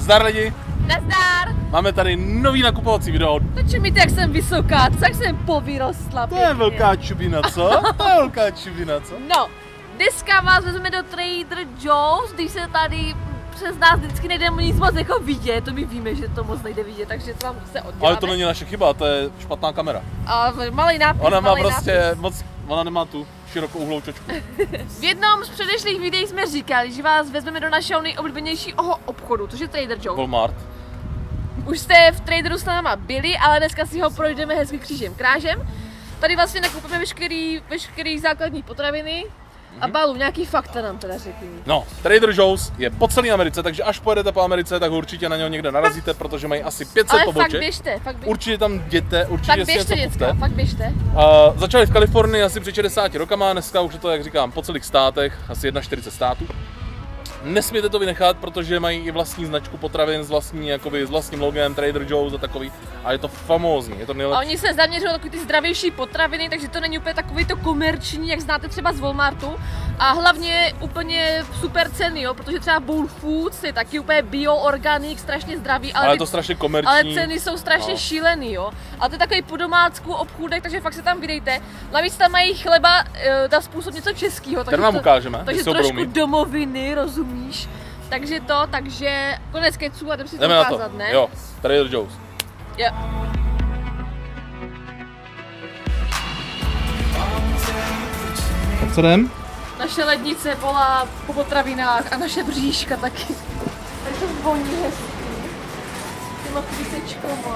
Zdar lidi! Nazdar! Máme tady nový nakupovací video. Toče mi, jak jsem vysoká, tak jsem povyrostla. To je velká čubina, co? To je velká čubina, co? No, dneska vás vezmeme do Trader Joe's, když se tady přes nás vždycky nejde nic moc jako vidět, to my víme, že to moc nejde vidět, takže to vám se odděláme. Ale to není naše chyba, to je špatná kamera. A malý nápis, Ona má malý prostě nápis. moc, ona nemá tu širokou uhlou čočku. V jednom z předešlých videí jsme říkali, že vás vezmeme do našeho nejoblíbenějšího obchodu, což je Trader Joe's. Walmart. Už jste v Traderu s náma byli, ale dneska si ho projdeme hezky křížem krážem. Tady vlastně nakupujeme veškerý základní potraviny a Balu, nějaký fakta nám teda řekni. No, Trader Joe's je po celé Americe, takže až pojedete po Americe, tak určitě na něho někde narazíte, protože mají asi 500 ale poboček. fakt běžte, fakt běžte. Určitě tam jděte, určitě Tak si běžte, něco děcka, kupte. fakt běžte. Začali v Kalifornii asi před 60 rokama, dneska už je to, jak říkám, po celých státech, asi 41 států. Nesmějte to vynechat, protože mají i vlastní značku potravin s vlastním logem Trader Joe's a takový. A je to famózní, je to A nejlepší. oni se zaměřují na takový ty zdravější potraviny, takže to není úplně takový to komerční, jak znáte třeba z Walmartu. A hlavně úplně super ceny, jo, protože třeba Whole Foods je taky úplně bio, organic, strašně zdravý, Ale je to strašně komerční. ale ceny jsou strašně šílený, jo. A to je takový po domácku obchůdek, takže fakt se tam vydejte. Navíc tam mají chleba na způsob něco českého. Tady vám ukážeme, takže jestli ho trošku budou mít. domoviny, rozumíš? Takže konec keců a jdem si to Jdeme na to, ukázat, ne? jo, Trader Joe's. Jo. Co jdem? Naše lednice volá po potravinách a naše bříška taky. Tak to voní hezky. Těma písečkama.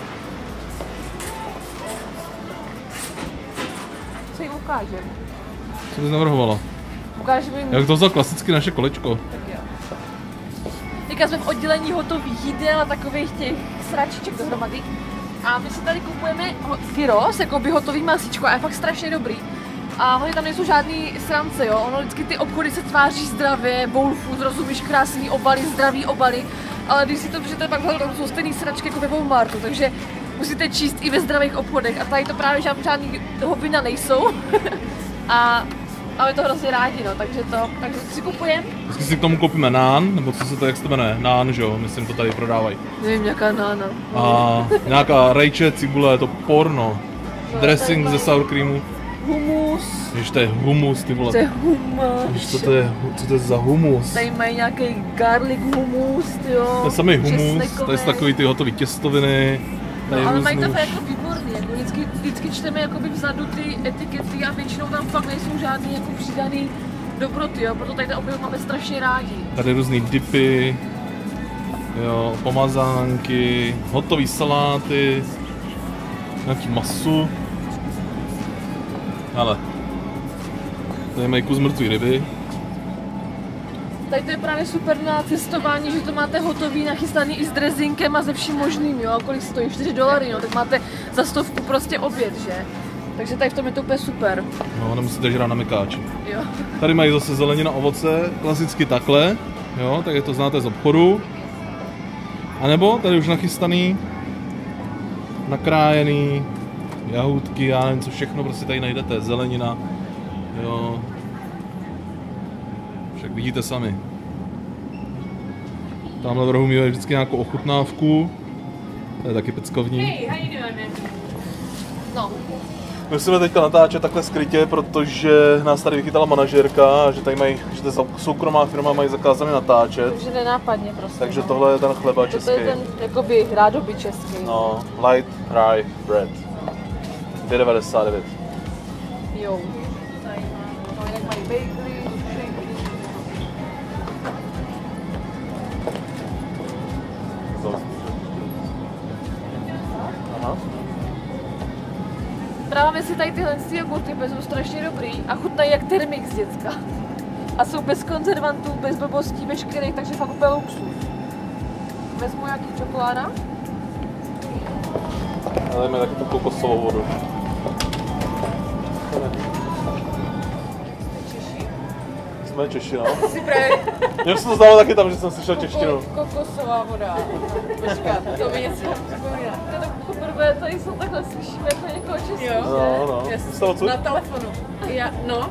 Co jim ukážem? Co bys navrhovala? Ukážeme jim... Jak to vzal klasicky naše kolečko? Tak jo. Teďka jsme v oddělení hotových jídel a takových těch sračiček dohromady. A my si tady kupujeme gyros, jako by hotový masíčko a je fakt strašně dobrý. A hlavně tam nejsou žádný srance, jo. Ono vždycky ty obchody se tváří zdravě, Whole Foods, rozumíš, krásný obaly, zdravý obaly. Ale když si to přijete, pak tam jsou stejný sračky jako ve Walmartu, takže musíte číst i ve zdravých obchodech. A tady to právě žádný hovina nejsou. A máme to hrozně rádi, no, takže si kupujeme. Vždycky si k tomu koupíme nán, nebo co se to, jak se to jmenuje? Nán, že jo, myslím, to tady prodávají. Nevím, nějaká nána. A nějaká rejče, cibule, je to porno. Dressing ze sour creamu. Humus. Ježiš, to je humus, ty vole. To je humus. Ježiš, co to je za humus? Tady mají nějaký garlic humus, jo. To je samý humus, tady jsou takový ty hotový těstoviny. Tady No, ale mají to různý fakt jako výborný, jako vždycky čteme jakoby vzadu ty etikety a většinou tam fakt nejsou žádný jako přidaný dobroty, jo, proto tady ten oběh máme strašně rádi. Tady různý dipy, jo, pomazánky, hotový saláty, nějaký masu. Ale tady mají kus mrtvý ryby. Tady to je právě super na cestování, že to máte hotový, nachystaný i s drezinkem a ze vším možným, jo, a kolik stojí, $4, no, tak máte za 100 prostě oběd, že? Takže tady v tom je to úplně super. No, nemusíte žrát na mekáči. Jo. Tady mají zase zelenina, ovoce, klasicky takhle, jo, tak je to znáte z obchodu. A nebo tady už nachystaný, nakrájený, jahůdky, já nevím co všechno, prostě tady najdete, zelenina, jo. Však vidíte sami. Tamhle v rohu mývají vždycky nějakou ochutnávku, to je taky peckovní. Hey, how you doing, man? No. Musíme teďka natáčet takhle skrytě, protože nás tady vychytala manažérka, že tady mají, že to je soukromá firma, mají zakázané natáčet. Takže nenápadně prostě. Takže no. tohle je ten chleba český. To je ten jakoby rádoby český. No, light rye bread. 2,99. Jo. Tady no, jinak mají bagely, Aha. Právě si tady tyhle jogurty jsou strašně dobrý a chutnají jak Termix děcka. A jsou bez konzervantů, bez blbostí, veškerých, takže fakt úplně luxus. Vezmu nějaký čokoláda. A dajme taky tu kokosovou vodu. Jsme Češi, no. Si právě Mně se to zdálo taky tam, že jsem slyšel češtinu. kokosová voda. Počkat, to mi něco připomíná. To je tak poprvé, tady jsou takhle slyšíme jako někoho českého. No, no. Jste odsud? Na telefonu. No.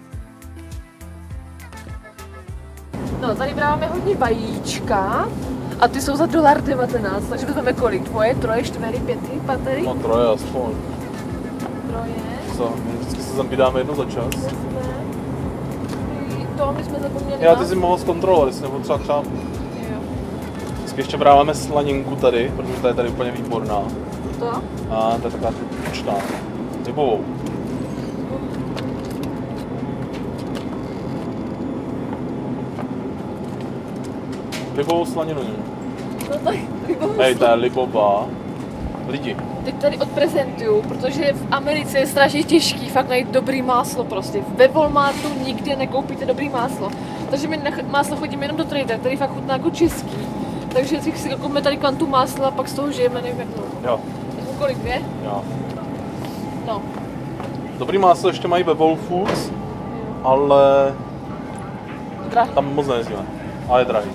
No, tady bráváme hodně vajíčka A ty jsou za $1.19, takže vezmeme kolik? Dvoje, troje, čtyři, pěty, patery? No troje aspoň. Troje. Co? Vždycky se tam vydáme jedno za čas. To my jsme zapomněli. Já ty si mohl zkontrolovat, jestli nebo třeba křápku. Jo. Vždycky ještě bráváme slaninku tady, protože ta je tady úplně výborná. To? A to je taková tučná. Rybovou. Rybovou slaninu. No tak, Hej, ta je libová. Lidi. teď tady odprezentuju, protože v Americe je strašně těžký fakt najít dobrý máslo prostě. Ve Walmartu nikdy nekoupíte dobrý máslo. Takže my na máslo chodíme jenom do Tradera, který fakt chutná jako český. Takže si koupíme tady kvantu másla a pak z toho žijeme, nevím jak dlouho. Jo. Kolik, 2? Jo. No. Dobrý máslo ještě mají ve Whole Foods, ale Drahý. tam moc nejezdíme. A je drahý.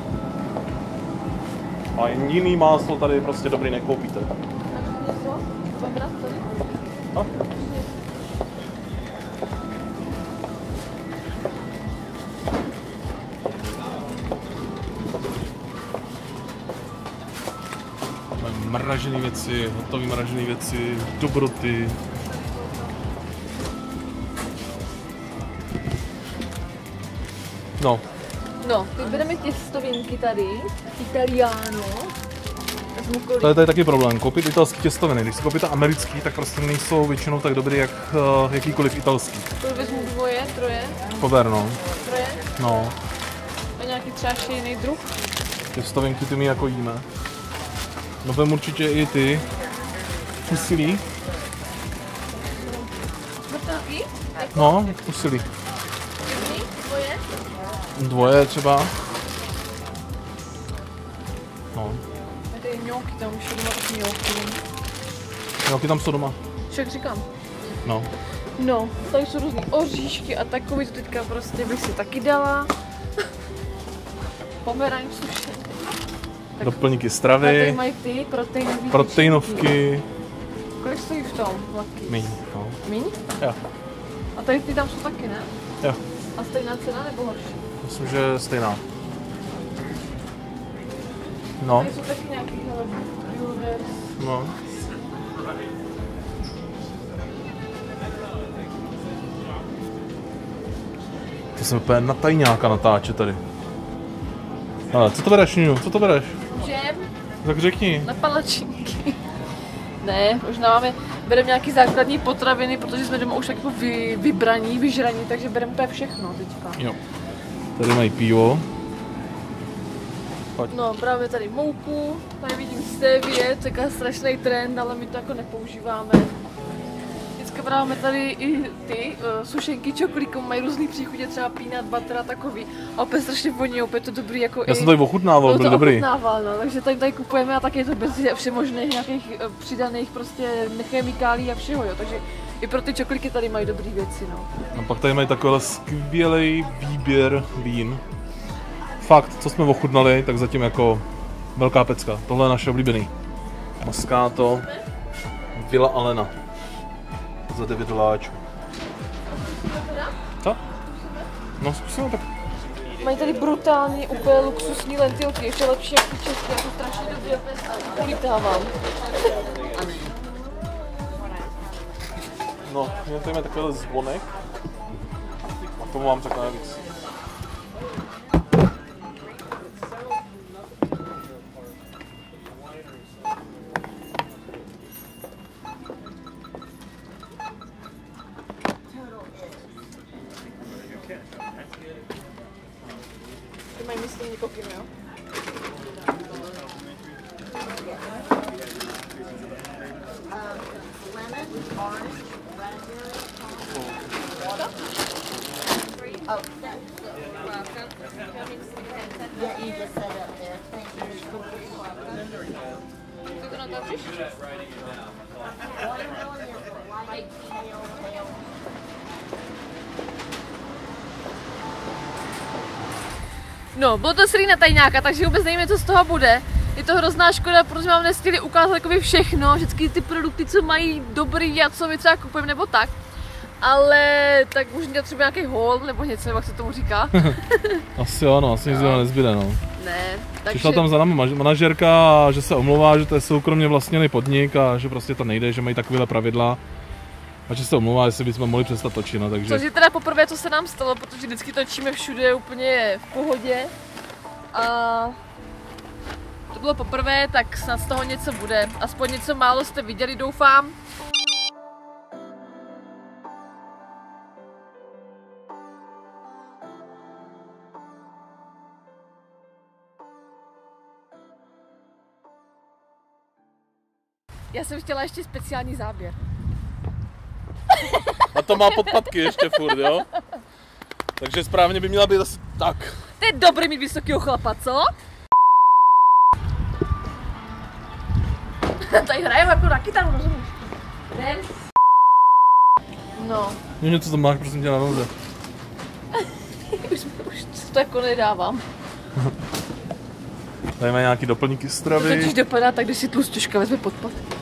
A jiný máslo tady prostě dobrý nekoupíte. No? Mražené věci, hotové mražené věci, dobroty. No. No, teď bereme těstovinky tady, Italiano. To je tady taky problém, koupit italský těstoviny. Když si koupíte americký, tak prostě nejsou většinou tak dobrý, jak jakýkoliv italský. To vezmu dvoje, troje. Pober, no. Troje. No. A nějaký třeba ještě jiný druh. Těstovinky ty my jako jíme. No vem určitě i ty. Fusilí. Vrtelky? No, fusilí. Jedný, dvoje. Dvoje třeba. No. A tady ňouky, tam už doma taky ňouky. Ňouky tam jsou doma. Však říkám. No. No, tady jsou různý oříšky a takový to teďka prostě bych si taky dala. Pomeranč sušený. Doplňky A tady stravy. mají ty proteinový Proteinovky. Kolik stojí v tom? Vlaky? Míň, no. Míň? Jo. A tady ty tam jsou taky, ne? Jo. A stejná cena nebo horší? Myslím, že je stejná. No. Tady jsou taky nějaký Brewers. No. To jsem úplně na tajňáka natáče tady. Ale co to bereš, Niu? Co to bereš? Džem Tak řekni. na palačinky. Ne, možná bereme nějaký základní potraviny, protože jsme doma už tak jako vybraní, vyžraní, takže bereme úplně všechno teďka. Jo. Tady mají pivo. No, právě tady mouku, tady vidím stevie, to je strašný trend, ale my to jako nepoužíváme. Vždycky bráme tady i ty sušenky čokolíku, mají různý příchutě, třeba peanut butter a takový. A opět strašně voní, opět to dobrý jako Já jsem tady ochutnával, byl dobrý. Ochutnával, no, takže tady kupujeme a tak je to bez všemožných nějakých přidaných prostě chemikálí a všeho, jo, takže i pro ty čokolíky tady mají dobrý věci, no. A pak tady mají takovýhle skvělý výběr vín. Fakt, co jsme ochutnali, tak zatím jako velká pecka. Tohle je naše oblíbený. Moscato Villa Alena. Za $9. Co? No zkusíme tak. Mají tady brutálně úplně luxusní lentilky, ještě lepší jak ty české, jako strašně dobře ulítávám. No, já tady máme takovýhle zvonek. A tomu vám řekne víc. Ty mají myslím nikokým, jo? Ty to natáčíš? No, bylo to srý na tajňáka, takže vůbec nevíme, co z toho bude. Je to hrozná škoda, protože mám nestihli ukázat takový všechno, všechny ty produkty, co mají dobrý a co my třeba kupujeme nebo tak. Ale tak možná třeba nějaký haul nebo něco, nebo jak se tomu říká. Asi jo, no, asi nic nezbyde, no. Ne, takže... Přišla tam za námi manažerka, že se omlouvá, že to je soukromně vlastněný podnik a že prostě to nejde, že mají takovéhle pravidla. A že se omlouvá, jestli bychom mohli přestat točit, no, takže... Což je teda poprvé, co se nám stalo, protože vždycky točíme všude úplně v pohodě. A to bylo poprvé, tak snad z toho něco bude. Aspoň něco málo jste viděli, doufám. Já jsem chtěla ještě speciální záběr. A to má podpatky ještě furt, jo? Takže správně by měla být asi tak. To je dobrý mít vysokýho chlapa, co? Tady hrajeme jako na kytaru, rozumíš? Jdem. No. Něco to máš, prosím tě, na noze. Už to jako nedávám. Tady mají nějaký doplňky stravy. To totiž dopadá tak, když si tlusťuška vezme podpad.